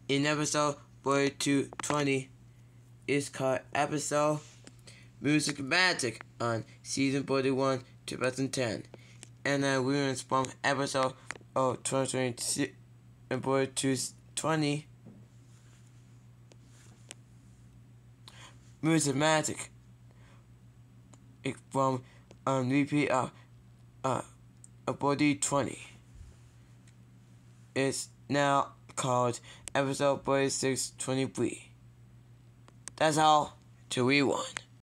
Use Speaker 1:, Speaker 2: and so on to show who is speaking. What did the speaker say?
Speaker 1: In episode 4220, it's called episode Music Magic on season 41, 2010. And then we were from episode 2020 and 4220 Music Magic. It from repeat of 4020. It's now called episode 4623. That's all. 2v1.